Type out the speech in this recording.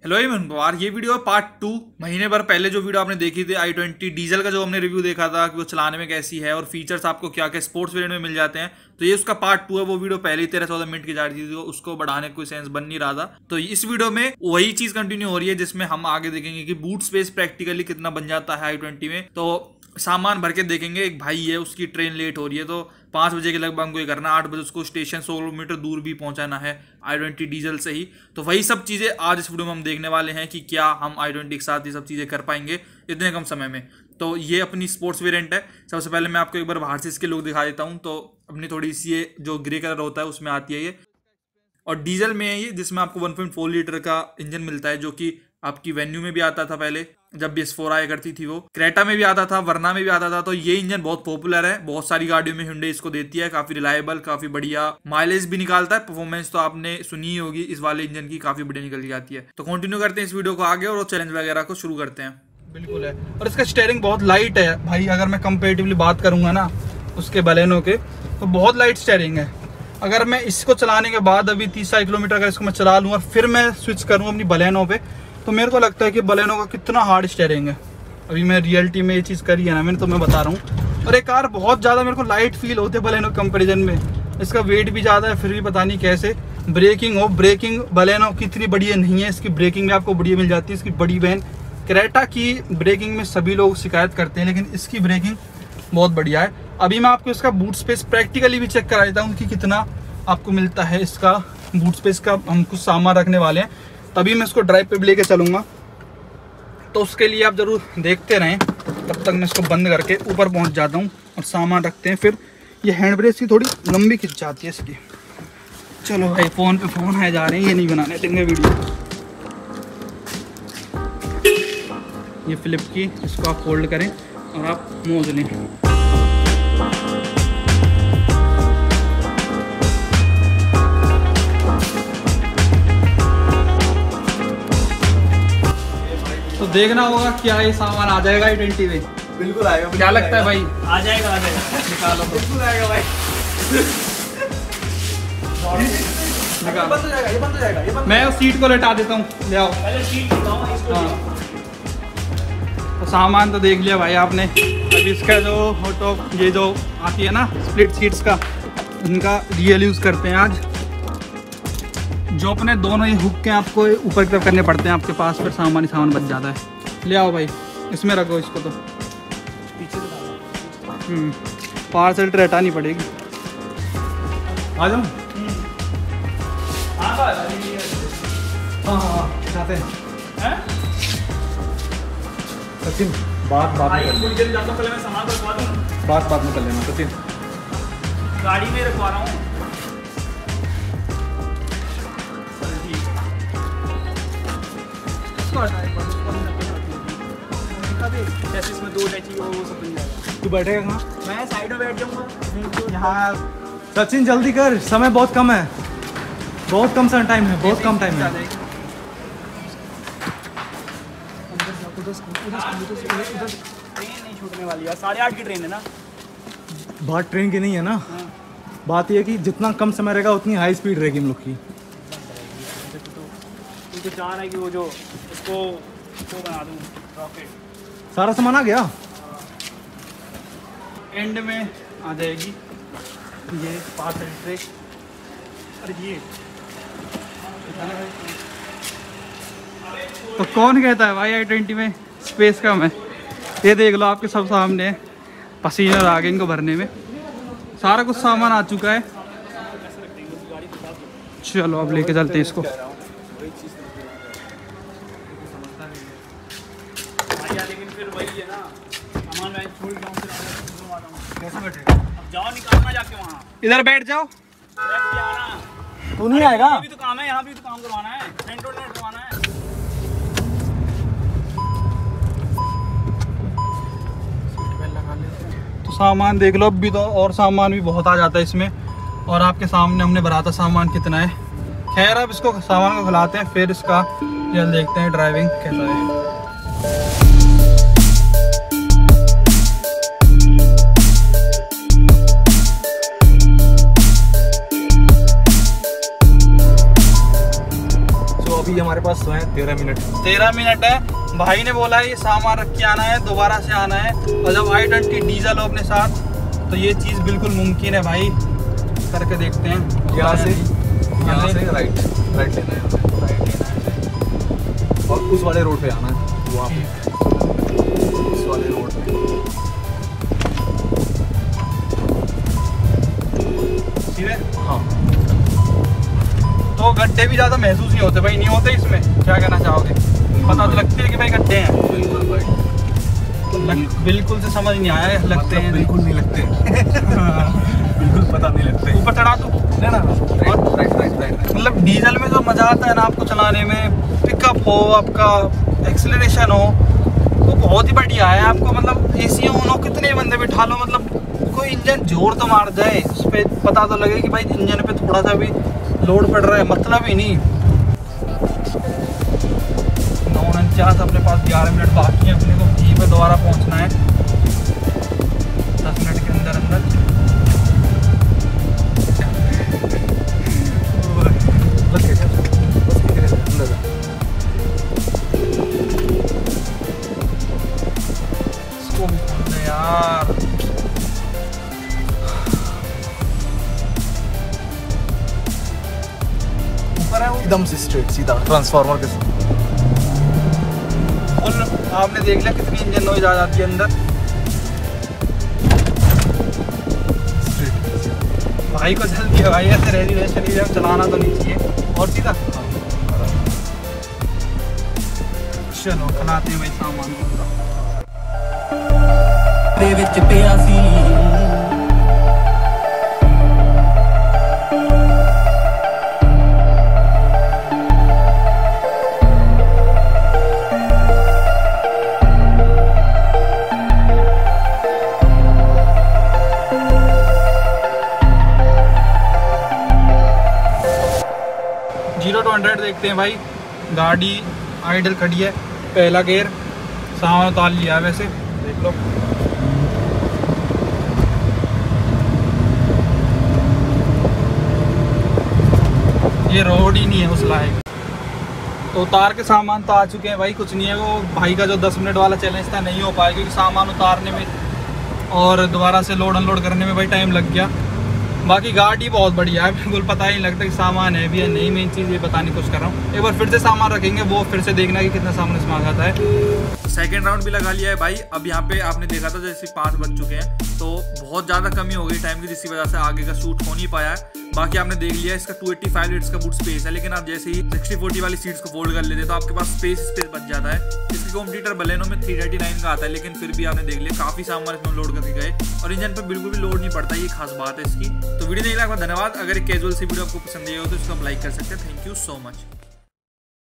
Hello everyone, Pawar. ये video है part 2। महीने भर पहले जो वीडियो आपने देखी थी i20 डीजल का, जो हमने रिव्यू देखा था कि वो चलाने में कैसी है और फीचर्स आपको क्या क्या स्पोर्ट्स वेरिएंट में मिल जाते हैं, तो ये उसका पार्ट 2 है। वो वीडियो पहले ही 13-14 मिनट की जा रही थी, तो उसको बढ़ाने का कोई सेंस बन नहीं रहा था। तो इस वीडियो में वही चीज कंटिन्यू हो रही है, जिसमें हम आगे देखेंगे कि बूट स्पेस प्रैक्टिकली कितना बन जाता है i20 में। तो सामान भर के देखेंगे। एक भाई है, उसकी ट्रेन लेट हो रही है, तो 5 बजे के लगभग हमको ये करना है। 8 बजे उसको स्टेशन 100 किलोमीटर दूर भी पहुंचाना है i20 डीजल से ही। तो वही सब चीज़ें आज इस वीडियो में हम देखने वाले हैं कि क्या हम i20 के साथ ये सब चीज़ें कर पाएंगे इतने कम समय में। तो ये अपनी स्पोर्ट्स वेरिएंट है। सबसे पहले मैं आपको एक बार बाहर से इसके लुक दिखा देता हूँ। तो अपनी थोड़ी सी ये जो ग्रे कलर होता है उसमें आती है ये, और डीजल में है ये, जिसमें आपको 1.4 लीटर का इंजन मिलता है, जो कि आपकी वेन्यू में भी आता था पहले जब BS4 आया करती थी। वो क्रेटा में भी आता था, वरना में भी आता था। तो ये इंजन बहुत पॉपुलर है, बहुत सारी गाड़ियों में hyundai इसको देती है। काफी रिलायबल, काफी बढ़िया माइलेज भी निकालता है। परफॉर्मेंस तो आपने सुनी ही होगी इस वाले इंजन की, काफी बढ़िया निकल जाती है। तो कंटिन्यू करते हैं इस वीडियो को आगे और चैलेंज वगैरह को शुरू करते हैं। बिल्कुल है। और इसका स्टीयरिंग बहुत लाइट है भाई। अगर मैं कंपेरेटिवली बात करूंगा ना उसके बलेनो के, तो बहुत लाइट स्टीयरिंग है। अगर मैं इसको चलाने के बाद अभी 30 किलोमीटर अगर इसको मैं चला लूँ और फिर मैं स्विच करूँ अपनी बलेनो पे, तो मेरे को लगता है कि बलेनो का कितना हार्ड स्टीयरिंग है। अभी मैं रियलिटी में ये चीज़ करी है ना मैंने, तो मैं बता रहा हूँ। और एक कार बहुत ज़्यादा मेरे को लाइट फील होते हैं बलेनो कंपेरिजन में। इसका वेट भी ज़्यादा है, फिर भी पता नहीं कैसे। ब्रेकिंग बलेनो की इतनी बढ़िया नहीं है। इसकी ब्रेकिंग में आपको बढ़िया मिल जाती है। इसकी बड़ी बहन क्रेटा की ब्रेकिंग में सभी लोग शिकायत करते हैं, लेकिन इसकी ब्रेकिंग बहुत बढ़िया है। अभी मैं आपको इसका बूट स्पेस प्रैक्टिकली भी चेक करा देता हूँ कि कितना आपको मिलता है इसका बूट स्पेस का। हम कुछ सामान रखने वाले हैं, तभी मैं इसको ड्राइव पे भी लेके चलूँगा। तो उसके लिए आप ज़रूर देखते रहें। तब तक मैं इसको बंद करके ऊपर पहुंच जाता हूं और सामान रखते हैं। फिर ये हैंड ब्रेक की थोड़ी लंबी खिंच जाती है इसकी। चलो भाई, फ़ोन पे फ़ोन है जा रहे हैं, ये नहीं बनाने देंगे वीडियो। ये फ्लिप की, इसको आप फोल्ड करें और आप मोज लें। तो देखना होगा क्या ये सामान आ जाएगा i20 में। बिल्कुल आएगा। क्या लगता है भाई? आ जाएगा निकालो। बिल्कुल आएगा भाई। निकालो। ये बंद हो जाएगा। मैं उस सीट को लेटा देता हूँ, ले आओ। पहले सीट लगाओ इसको। हाँ। तो सामान तो देख लिया भाई आपने। अब इसका जो फोटो ये जो आती है ना स्प्लिट सीट्स का, इनका रियल यूज़ करते हैं आज। जो अपने दोनों ही हुक के आपको ऊपर की तरफ करने पड़ते हैं आपके पास, फिर सामान ही सामान बच जाता है। ले आओ भाई, इसमें रखो इसको। तो पीछे से पार्सल हटानी पड़ेगी। आ जाओ। हाँ जाते हैं। सचिन बात पहले मैं सामान रखवा दूँ। बात में कर लेना सचिन। गाड़ी में रखवा रहा हूँ। इसमें 2 टैची वो सब बन जाएगा। तू बैठेगा कहाँ? मैं साइड में बैठ जाऊँगा यहाँ। सचिन जल्दी कर, समय बहुत कम है। बहुत कम टाइम है, बहुत कम टाइम है। ट्रेन नहीं छूटने वाली है, 8:30 की ट्रेन है ना। बात ट्रेन की नहीं है ना। बात यह है कि जितना कम समय रहेगा उतनी हाई स्पीड रहेगी हम लोग की। तो चाह रहा है कि वो जो इसको बना दूँ रॉकेट। सारा सामान आ गया। एंड में आ जाएगी ये पार्सल ट्रे। अरे ये तो कौन कहता है भाई i20 में स्पेस कम है? ये देख लो आपके सब सामने, पसीने आ गए इनको भरने में। सारा कुछ सामान आ चुका है। चलो अब लेके चलते हैं इसको। लेकिन फिर वही है ना, सामान मैं छोड़ जाऊँ कैसे बैठेगा? अब जाओ, निकालना जाके वहाँ। इधर बैठ जाओ। तू नहीं आएगा? भी तो काम है, यहाँ भी तो काम करवाना है, सेंटर करवाना है। तो सामान देख लो, अभी तो और सामान भी बहुत आ जाता है इसमें। और आपके सामने हमने भरा था सामान कितना है। खैर अब इसको सामान को खिलाते हैं, फिर इसका रिजल्ट देखते हैं ड्राइविंग कैसा है। अभी हमारे पास है 13 मिनट। 13 मिनट है। भाई ने बोला है ये सामान रख के आना है, दोबारा से आना है, और जब i20 डीजल हो अपने साथ तो ये चीज़ बिल्कुल मुमकिन है भाई। करके देखते हैं। यहाँ से राइट लेना है, और उस वाले रोड पे आना है, वहाँ पे उस वाले रोड पे। सीधे? हाँ। तो गड्ढे भी ज़्यादा महसूस नहीं होते भाई, नहीं होते इसमें? क्या कहना चाहोगे? पता तो लगती है कि भाई गड्ढे हैं। बिल्कुल से समझ नहीं आया, लगते हैं? बिल्कुल नहीं लगते। बिल्कुल पता नहीं लगते। ऊपर चढ़ा तू ना राइट। मतलब डीजल में जो मजा आता है ना आपको चलाने में, पिकअप हो आपका, एक्सेलरेशन हो, तो बहुत ही बढ़िया है। आपको मतलब एसी ऑन हो, कितने बंदे बिठा लो, मतलब कोई इंजन जोर तो मार जाए उस पर, पता तो लगे कि भाई इंजन पे थोड़ा सा भी लोड पड़ रहा है, मतलब ही नहीं। 9:49 अपने पास 11 मिनट बाकी है, अपने को यहीं पर दोबारा पहुंचना है 10 मिनट के अंदर अंदर। इसको भी खोल दे यार। ऊपर है वो एकदम से स्ट्रेट सीधा ट्रांसफार्मर के साथ। और आपने देख लिया कितनी इंजन नॉइज आ जाती है अंदर। भाई को जल्दी है भाई, ऐसे रेजिडेंशियल चलाना तो नहीं चाहिए। और सीधा चलो खलाते हैं भाई सामान को पूरा। जीरो टू 100 देखते हैं भाई। गाड़ी आइडल खड़ी है, पहला गेयर सामान उतार लिया है, वैसे देख लो। ये रोड ही नहीं है उस लायक। तो उतार के सामान तो आ चुके हैं भाई, कुछ नहीं है। वो भाई का जो 10 मिनट वाला चैलेंज था नहीं हो पाएगा, क्योंकि सामान उतारने में और दोबारा से लोड अनलोड करने में भाई टाइम लग गया। बाकी गाड़ी बहुत बढ़िया है, बिल्कुल पता ही नहीं लगता कि सामान है भी या नहीं। मेन चीज़ ये बताने की कोशिश कर रहा हूँ। एक बार फिर से सामान रखेंगे, वो फिर से देखना कि कितना सामान इसमें आ जाता है। सेकेंड राउंड भी लगा लिया है भाई। अब यहाँ पे आपने देखा था जैसे 5 बज चुके हैं, तो बहुत ज़्यादा कमी हो गई टाइम की, जिसकी वजह से आगे का शूट हो नहीं पाया है। बाकी आपने देख लिया इसका 285 लीटर्स का बूट स्पेस है, लेकिन आप जैसे ही 60-40 वाली सीट्स को फोल्ड कर लेते तो आपके पास स्पेस बच जाता है। इसके कॉम्पिटिटर बलेनो में 339 का आता है, लेकिन फिर भी आपने देख लिया काफ़ी सामान इसमें लोड करके गए और इंजन पर बिल्कुल भी लोड नहीं पड़ता। ये खास बात है इसकी। तो वीडियो देखने के बाद धन्यवाद। अगर एक कैजुअल सी वीडियो आपको पसंद आई हो तो इसको आप लाइक कर सकते हैं। Thank you so much.